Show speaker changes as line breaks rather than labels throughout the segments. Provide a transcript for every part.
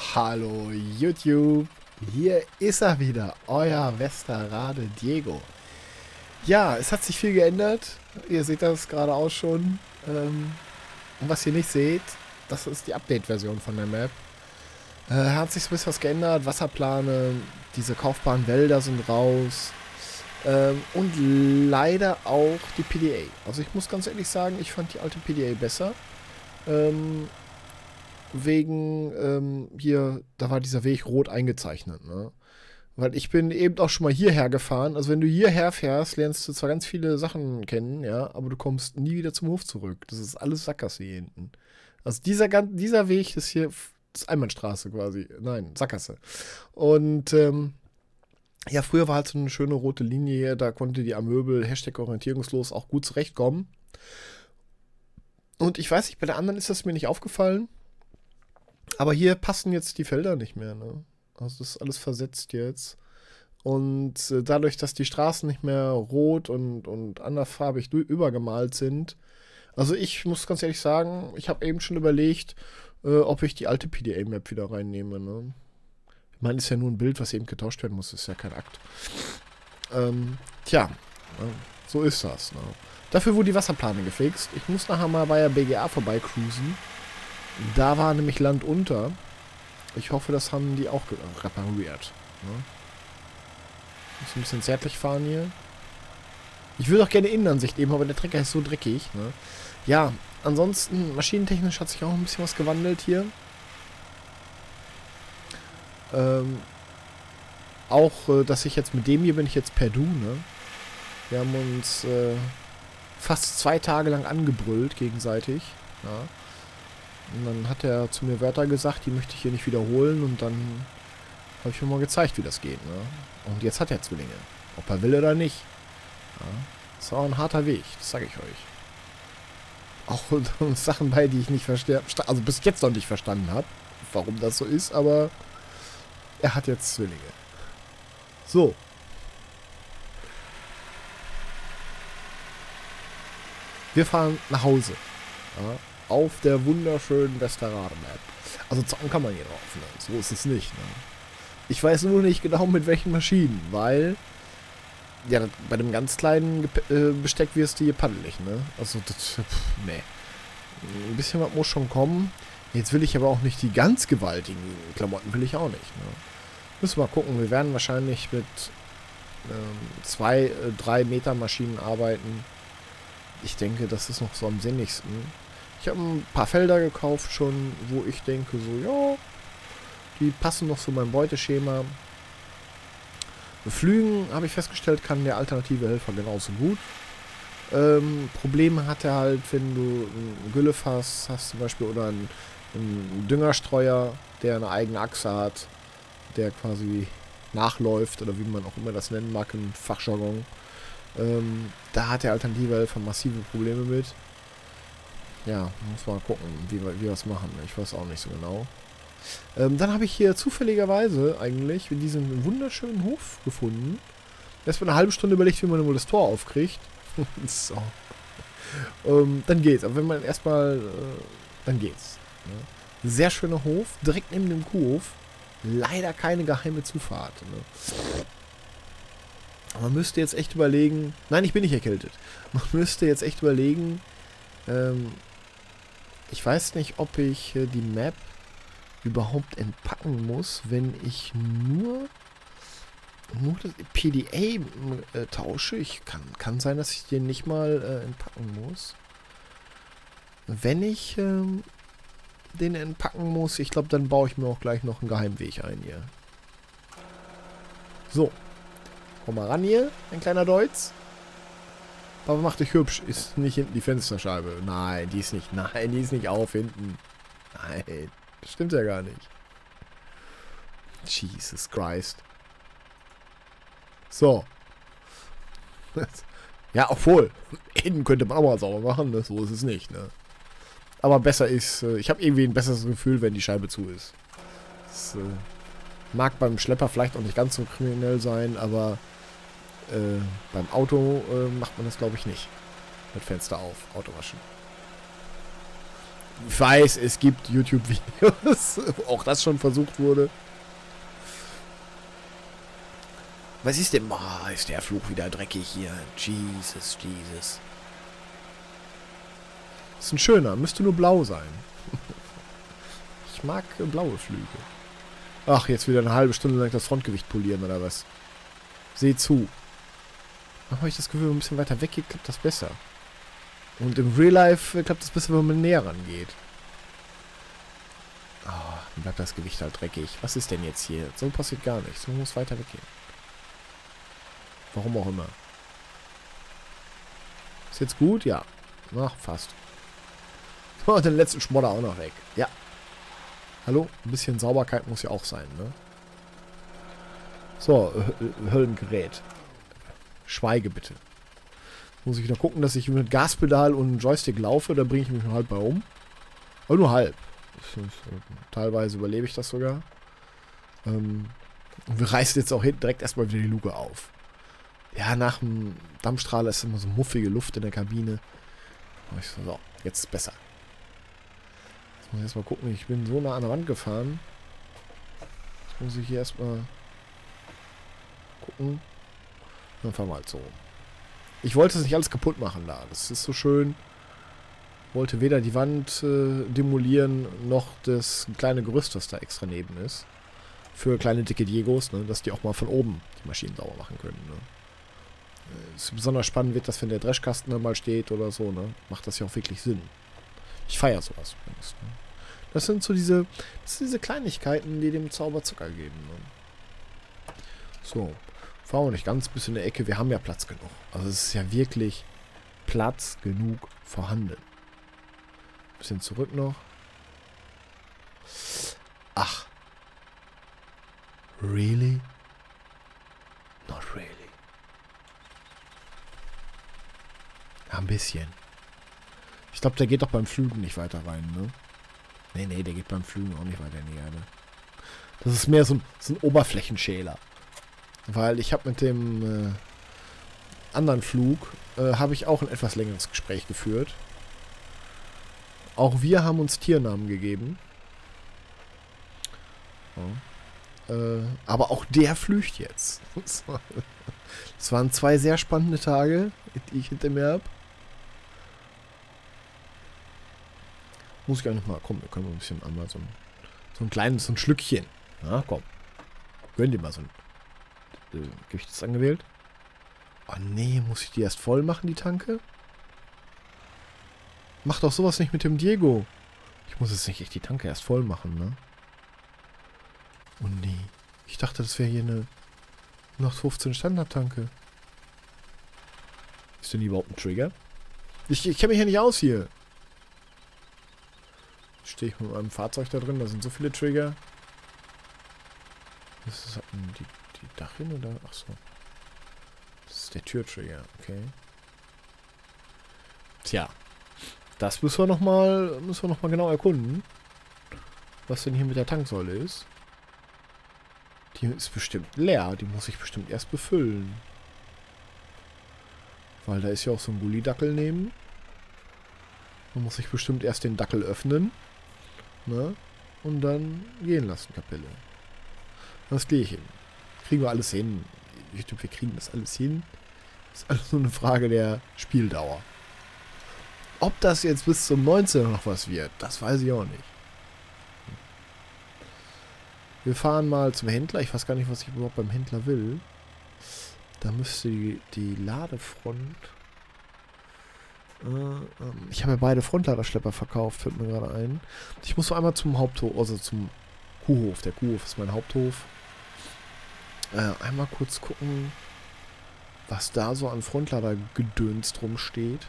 Hallo YouTube, hier ist er wieder, euer Westerrade Diego. Ja, es hat sich viel geändert, ihr seht das gerade auch schon. Und was ihr nicht seht, das ist die Update-Version von der Map. Hat sich so ein bisschen was geändert, Wasserplane, diese kaufbaren Wälder sind raus. Und leider auch die PDA. Also ich muss ganz ehrlich sagen, ich fand die alte PDA besser. Wegen, hier, da war dieser Weg rot eingezeichnet, ne? Weil ich bin eben auch schon mal hierher gefahren. Also wenn du hierher fährst, lernst du zwar ganz viele Sachen kennen, ja, aber du kommst nie wieder zum Hof zurück. Das ist alles Sackgasse hier hinten. Also dieser Weg ist hier, das ist Einbahnstraße quasi. Nein, Sackgasse. Und, ja, früher war halt so eine schöne rote Linie hier, da konnte die Amöbel, Hashtag orientierungslos, auch gut zurechtkommen. Und ich weiß nicht, bei der anderen ist das mir nicht aufgefallen. Aber hier passen jetzt die Felder nicht mehr, ne? Also das ist alles versetzt jetzt. Und dadurch, dass die Straßen nicht mehr rot und andersfarbig übergemalt sind. Also ich muss ganz ehrlich sagen, ich habe eben schon überlegt, ob ich die alte PDA-Map wieder reinnehme, ne? Ich meine, ist ja nur ein Bild, was eben getauscht werden muss, ist ja kein Akt. Tja, so ist das, ne? Dafür wurde die Wasserplane gefixt. Ich muss nachher mal bei der BGA vorbeicruisen. Da war nämlich Land unter. Ich hoffe, das haben die auch repariert. Ne? Muss ein bisschen zärtlich fahren hier. Ich würde auch gerne Innenansicht nehmen, aber der Trecker ist so dreckig. Ne? Ja, ansonsten, maschinentechnisch hat sich auch ein bisschen was gewandelt hier. Dass ich jetzt mit dem hier bin ich jetzt per Du, ne? Wir haben uns fast 2 Tage lang angebrüllt gegenseitig. Ja. Und dann hat er zu mir Wörter gesagt, die möchte ich hier nicht wiederholen. Und dann habe ich ihm mal gezeigt, wie das geht. Ne? Und jetzt hat er Zwillinge. Ob er will oder nicht. Ja, das war ein harter Weg, das sage ich euch. Auch Sachen bei, die ich nicht verstehe. Also bis jetzt noch nicht verstanden habe, warum das so ist. Aber er hat jetzt Zwillinge. So. Wir fahren nach Hause. Ja. Auf der wunderschönen Westerrade-Map. Also zocken kann man hier drauf, ne? So ist es nicht, ne? Ich weiß nur nicht genau mit welchen Maschinen, weil ja, bei dem ganz kleinen Besteck wirst du hier paddelig, ne? Also, nee. Ein bisschen was muss schon kommen. Jetzt will ich aber auch nicht die ganz gewaltigen Klamotten, will ich auch nicht, ne? Müssen wir mal gucken. Wir werden wahrscheinlich mit 2, 3 Meter Maschinen arbeiten. Ich denke, das ist noch so am sinnigsten. Ich habe ein paar Felder gekauft schon, wo ich denke so, ja, die passen noch so meinem Beuteschema. Flügen, habe ich festgestellt, kann der alternative Helfer genauso gut. Probleme hat er halt, wenn du ein Güllefass hast zum Beispiel oder einen Düngerstreuer, der eine eigene Achse hat, der quasi nachläuft oder wie man auch immer das nennen mag im Fachjargon. Da hat der alternative Helfer massive Probleme mit. Ja, muss mal gucken, wie wir das machen. Ich weiß auch nicht so genau. Dann habe ich hier zufälligerweise eigentlich diesen wunderschönen Hof gefunden. Erstmal eine halbe Stunde überlegt, wie man wohl das Tor aufkriegt. So. Dann geht's. Aber wenn man erstmal... dann geht's. Ne? Sehr schöner Hof, direkt neben dem Kuhhof. Leider keine geheime Zufahrt. Ne? Man müsste jetzt echt überlegen... Nein, ich bin nicht erkältet. Man müsste jetzt echt überlegen... ich weiß nicht, ob ich die Map überhaupt entpacken muss, wenn ich nur das PDA tausche. Kann sein, dass ich den nicht mal entpacken muss. Wenn ich den entpacken muss, ich glaube, dann baue ich mir auch gleich noch einen Geheimweg ein hier. So. Komm mal ran hier, ein kleiner Deutz. Papa, mach dich hübsch. Ist nicht hinten die Fensterscheibe. Nein, die ist nicht. Nein, die ist nicht auf hinten. Nein, das stimmt ja gar nicht. Jesus Christ. So. Ja, obwohl. Innen könnte man auch mal sauber machen. Ne? So ist es nicht. Ne? Aber besser ist... ich habe irgendwie ein besseres Gefühl, wenn die Scheibe zu ist. Das mag beim Schlepper vielleicht auch nicht ganz so kriminell sein, aber... beim Auto macht man das, glaube ich, nicht. Mit Fenster auf, Autowaschen. Ich weiß, es gibt YouTube-Videos, wo auch das schon versucht wurde. Was ist denn? Oh, ist der Fluch wieder dreckig hier. Jesus, Jesus. Ist ein schöner, müsste nur blau sein. Ich mag blaue Flüge. Ach, jetzt wieder eine halbe Stunde lang das Frontgewicht polieren, oder was? Seh zu. Dann habe ich das Gefühl, wenn man ein bisschen weiter weg geht, klappt das besser. Und im Real Life klappt das besser, wenn man näher rangeht. Oh, dann bleibt das Gewicht halt dreckig. Was ist denn jetzt hier? So passiert gar nichts. Man muss weiter weggehen. Warum auch immer. Ist jetzt gut? Ja. Ach, fast. Oh, den letzten Schmodder auch noch weg. Ja. Hallo? Ein bisschen Sauberkeit muss ja auch sein, ne? So, Höllengerät. Schweige bitte. Muss ich wieder gucken, dass ich mit Gaspedal und Joystick laufe, da bringe ich mich nur halb bei um. Aber nur halb. Teilweise überlebe ich das sogar. Und wir reißen jetzt auch hinten direkt erstmal wieder die Luke auf. Ja, nach dem Dampfstrahler ist immer so muffige Luft in der Kabine. Und ich so, jetzt ist besser. Jetzt muss ich erstmal gucken, ich bin so nah an der Wand gefahren. Jetzt muss ich hier erstmal gucken. Dann fahren wir halt so. Ich wollte es nicht alles kaputt machen da. Das ist so schön. Wollte weder die Wand demolieren, noch das kleine Gerüst, das da extra neben ist. Für kleine dicke Diegos, ne, dass die auch mal von oben die Maschinen sauber machen können. Ne. Besonders spannend wird das, wenn der Dreschkasten da mal steht oder so. Ne. Macht das ja auch wirklich Sinn. Ich feiere sowas übrigens. Ne. Das sind so diese Kleinigkeiten, die dem Zauber Zucker geben. Ne. So. Fahren wir nicht ganz bis in der Ecke. Wir haben ja Platz genug. Also es ist ja wirklich Platz genug vorhanden. Bisschen zurück noch. Ach. Really? Not really. Ja, ein bisschen. Ich glaube, der geht doch beim Flügen nicht weiter rein, ne? Nee, der geht beim Flügen auch nicht weiter in die Erde. Das ist mehr so ein Oberflächenschäler. Weil ich habe mit dem anderen Flug habe ich auch ein etwas längeres Gespräch geführt. Auch wir haben uns Tiernamen gegeben. Ja. Aber auch der flücht jetzt. Es waren 2 sehr spannende Tage, die ich hinter mir habe. Muss ich auch noch mal, komm, wir können mal ein bisschen einmal so ein kleines, so ein Schlückchen. Ja, komm. Gönn dir mal so ein Gewicht ist angewählt. Oh nee, muss ich die erst voll machen, die Tanke? Mach doch sowas nicht mit dem Diego. Ich muss jetzt nicht echt die Tanke erst voll machen, ne? Oh nee. Ich dachte, das wäre hier eine 0815 Standard-Tanke. Ist denn überhaupt ein Trigger? Ich kenne mich hier nicht aus hier. Stehe ich mit meinem Fahrzeug da drin, da sind so viele Trigger. Das ist die Dachrinne oder? Achso. Das ist der Türtrigger, okay. Tja. Das müssen wir noch mal genau erkunden. Was denn hier mit der Tanksäule ist. Die ist bestimmt leer. Die muss ich bestimmt erst befüllen. Weil da ist ja auch so ein Gullidackel neben. Da muss ich bestimmt erst den Dackel öffnen. Ne? Und dann gehen lassen, Kapelle. Das gehe ich hin. Kriegen wir alles hin. Ich glaube, wir kriegen das alles hin. Das ist alles nur eine Frage der Spieldauer. Ob das jetzt bis zum 19 noch was wird, das weiß ich auch nicht. Wir fahren mal zum Händler. Ich weiß gar nicht, was ich überhaupt beim Händler will. Da müsste die Ladefront... ich habe ja beide Frontladerschlepper verkauft, fällt mir gerade ein. Ich muss noch einmal zum Haupthof, also zum Kuhhof. Der Kuhhof ist mein Haupthof. Einmal kurz gucken, was da so an Frontladergedöns drum steht.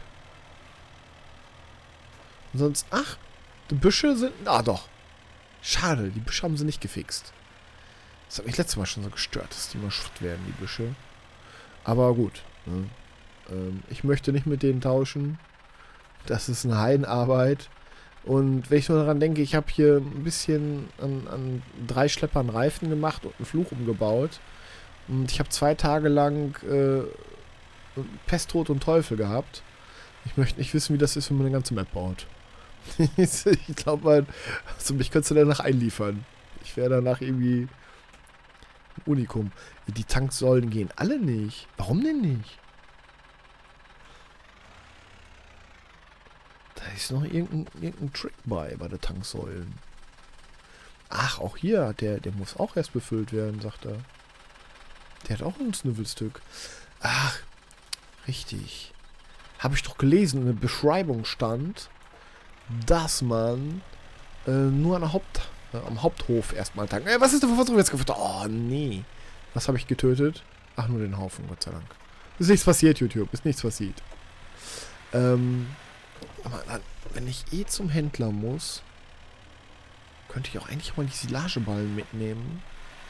Und sonst, ach, die Büsche sind, doch. Schade, die Büsche haben sie nicht gefixt. Das hat mich letztes Mal schon so gestört, dass die mal Schrott werden, die Büsche. Aber gut, ne? Ich möchte nicht mit denen tauschen. Das ist eine Heidenarbeit. Und wenn ich nur daran denke, ich habe hier ein bisschen an 3 Schleppern Reifen gemacht und einen Fluch umgebaut. Und ich habe 2 Tage lang Pest, Tod und Teufel gehabt. Ich möchte nicht wissen, wie das ist, wenn man eine ganze Map baut. Ich glaube mal, also mich könntest du danach einliefern. Ich wäre danach irgendwie ein Unikum. Die Tanksäulen gehen alle nicht. Warum denn nicht? Da ist noch irgendein Trick bei der Tanksäulen. Ach, auch hier, der muss auch erst befüllt werden, sagt er. Der hat auch ein Snüffelstück. Ach, richtig. Habe ich doch gelesen, in der Beschreibung stand, dass man nur am Haupthof erstmal tanken. Was ist denn für was jetzt gefüttert? Oh, nee. Was habe ich getötet? Ach, nur den Haufen, Gott sei Dank. Ist nichts passiert, YouTube. Ist nichts passiert. Aber dann, wenn ich eh zum Händler muss, könnte ich auch eigentlich mal die Silageballen mitnehmen.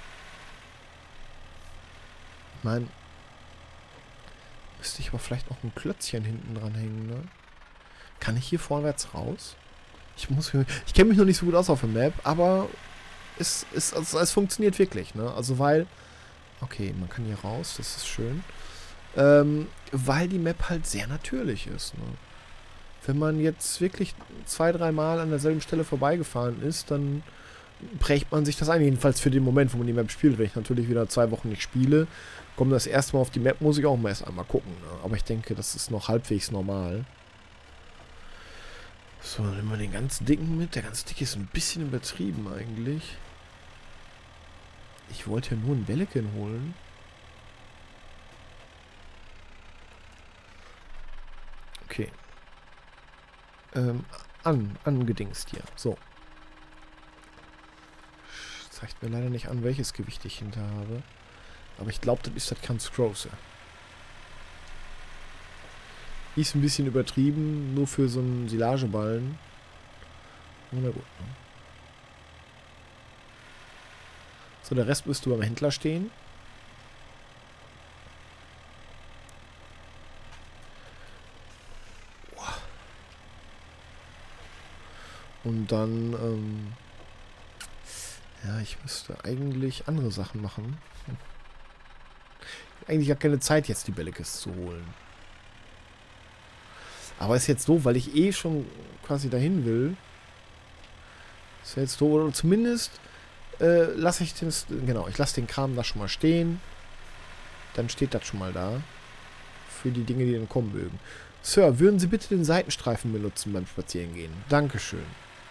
Ich meine, müsste ich aber vielleicht noch ein Klötzchen hinten dran hängen, ne? Kann ich hier vorwärts raus? Ich kenne mich noch nicht so gut aus auf der Map, aber es funktioniert wirklich, ne? Also weil, okay, man kann hier raus, das ist schön. Weil die Map halt sehr natürlich ist, ne? Wenn man jetzt wirklich 2-3 Mal an derselben Stelle vorbeigefahren ist, dann prägt man sich das ein. Jedenfalls für den Moment, wo man die Map spielt. Wenn ich natürlich wieder 2 Wochen nicht spiele, komme das erste Mal auf die Map, muss ich auch mal erst einmal gucken. Ne? Aber ich denke, das ist noch halbwegs normal. So, dann nehmen wir den ganz dicken mit. Der ganz dicke ist ein bisschen übertrieben eigentlich. Ich wollte ja nur ein Bälleken holen. Okay. Angedingst hier. So. Zeigt mir leider nicht an, welches Gewicht ich hinter habe. Aber ich glaube, das ist das ganz große. Ist ein bisschen übertrieben, nur für so einen Silageballen. Na gut. Ne? So, der Rest müsste beim Händler stehen. Und dann, ja, ich müsste eigentlich andere Sachen machen. Eigentlich gar keine Zeit, jetzt die Bällekes zu holen. Aber ist jetzt so, weil ich eh schon quasi dahin will. Ist jetzt so, oder zumindest lasse ich den, genau, ich lasse den Kram da schon mal stehen. Dann steht das schon mal da. Für die Dinge, die dann kommen mögen. Sir, würden Sie bitte den Seitenstreifen benutzen beim Spazierengehen? Dankeschön.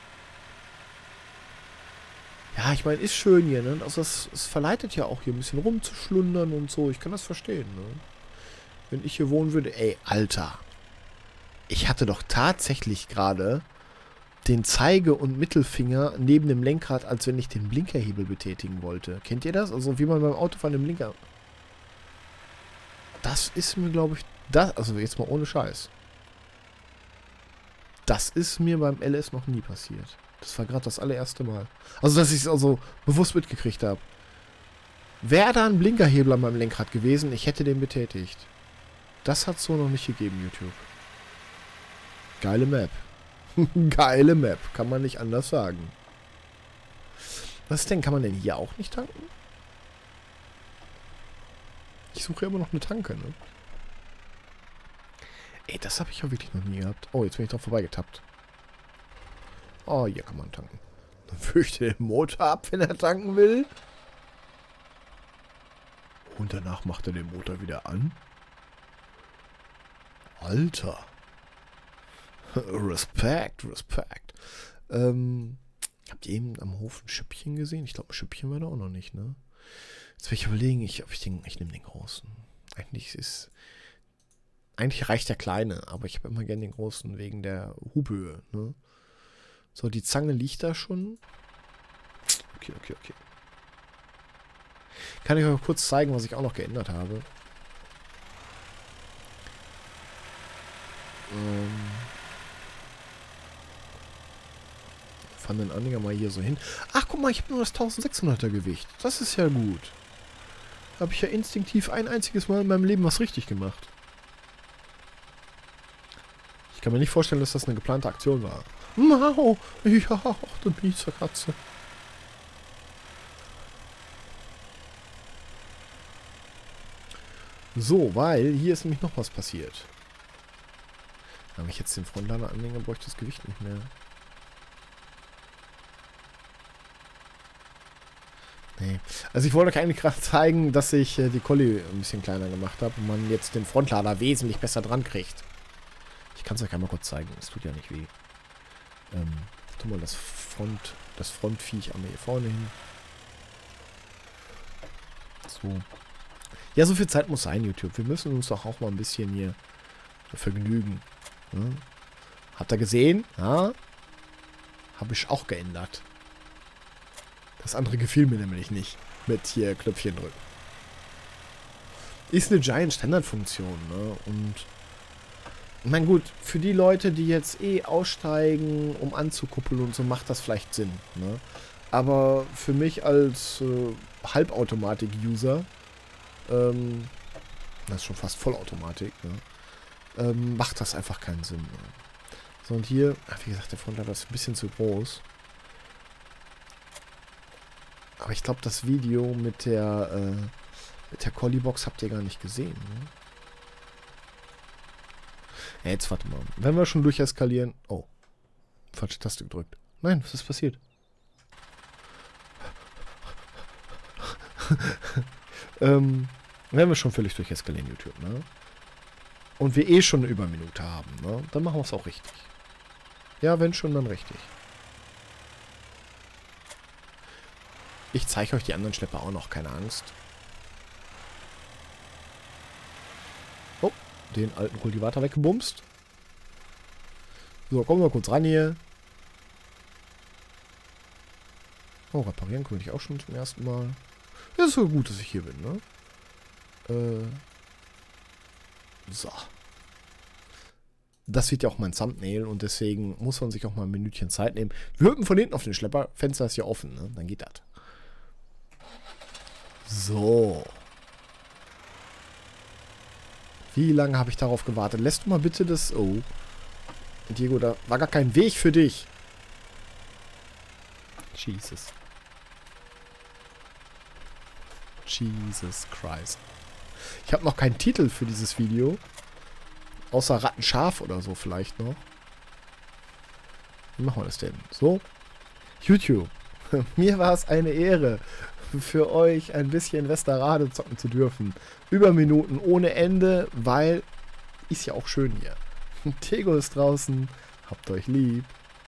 Ja, ich meine, ist schön hier, ne? Also es verleitet ja auch hier ein bisschen rumzuschlundern und so. Ich kann das verstehen, ne? Wenn ich hier wohnen würde... Ey, Alter. Ich hatte doch tatsächlich gerade den Zeige- und Mittelfinger neben dem Lenkrad, als wenn ich den Blinkerhebel betätigen wollte. Kennt ihr das? Also wie man beim Autofahren den Blinker... Das ist mir, glaube ich... Also jetzt mal ohne Scheiß. Das ist mir beim LS noch nie passiert. Das war gerade das allererste Mal. Also, dass ich es also bewusst mitgekriegt habe. Wäre da ein Blinkerhebel an meinem Lenkrad gewesen, ich hätte den betätigt. Das hat es so noch nicht gegeben, YouTube. Geile Map. Geile Map, kann man nicht anders sagen. Was denn? Kann man denn hier auch nicht tanken? Ich suche immer noch eine Tanke, ne? Ey, das habe ich ja wirklich noch nie gehabt. Oh, jetzt bin ich drauf vorbeigetappt. Oh, hier kann man tanken. Dann fürchte den Motor ab, wenn er tanken will. Und danach macht er den Motor wieder an. Alter. Respekt, Respekt. Habt ihr eben am Hof ein Schüppchen gesehen? Ich glaube, ein Schüppchen war da auch noch nicht, ne? Jetzt will ich überlegen, ich nehme den großen. Eigentlich reicht der kleine, aber ich habe immer gerne den großen wegen der Hubhöhe, ne? So, die Zange liegt da schon. Okay. Kann ich euch kurz zeigen, was ich auch noch geändert habe. Fahren den Anhänger mal hier so hin. Ach, guck mal, ich habe nur das 1600er Gewicht. Das ist ja gut. Habe ich ja instinktiv ein einziges Mal in meinem Leben was richtig gemacht. Ich kann mir nicht vorstellen, dass das eine geplante Aktion war. Mau, ja, du miese Katze. So, weil hier ist nämlich noch was passiert. Wenn ich jetzt den Frontlader anlege, brauche ich das Gewicht nicht mehr. Nee. Also ich wollte euch eigentlich gerade zeigen, dass ich die Collie ein bisschen kleiner gemacht habe und man jetzt den Frontlader wesentlich besser dran kriegt. Ich kann es euch einmal kurz zeigen. Es tut ja nicht weh. Tu mal das Frontviech einmal hier vorne hin. So. Ja, so viel Zeit muss sein, YouTube. Wir müssen uns doch auch mal ein bisschen hier vergnügen. Ja? Habt ihr gesehen? Ja? Habe ich auch geändert. Das andere gefiel mir nämlich nicht. Mit hier Knöpfchen drücken. Ist eine Giant Standardfunktion, ne? Und ich meine, gut, für die Leute, die jetzt aussteigen, um anzukuppeln und so, macht das vielleicht Sinn, ne? Aber für mich als Halbautomatik-User, das ist schon fast Vollautomatik, ne? Macht das einfach keinen Sinn. Ne? So, und hier, wie gesagt, der Frontlader ist ein bisschen zu groß. Aber ich glaube, das Video mit der Collie-Box habt ihr gar nicht gesehen. Ne? Ja, jetzt warte mal. Wenn wir schon durcheskalieren... Oh. Falsche Taste gedrückt. Nein, was ist passiert? Wenn wir schon völlig durcheskalieren, YouTube, ne? Und wir schon eine Überminute haben, ne? Dann machen wir es auch richtig. Ja, wenn schon, dann richtig. Ich zeige euch die anderen Schlepper auch noch, keine Angst. Oh, den alten Kultivator weggebumst. So, kommen wir kurz ran hier. Oh, reparieren könnte ich auch schon zum ersten Mal. Ja, ist so gut, dass ich hier bin, ne? So. Das wird ja auch mein Thumbnail und deswegen muss man sich auch mal ein Minütchen Zeit nehmen. Wir hüpfen von hinten auf den Schlepper. Fenster ist ja offen, ne? Dann geht das. So. Wie lange habe ich darauf gewartet? Lässt du mal bitte das... Oh. Diego, da war gar kein Weg für dich. Jesus. Jesus Christ. Ich habe noch keinen Titel für dieses Video. Außer Rattenschaf oder so vielleicht noch. Wie machen wir das denn? So. YouTube. Mir war es eine Ehre, für euch ein bisschen Westerrade zocken zu dürfen. Über Minuten ohne Ende, weil ist ja auch schön hier. Tego ist draußen. Habt euch lieb.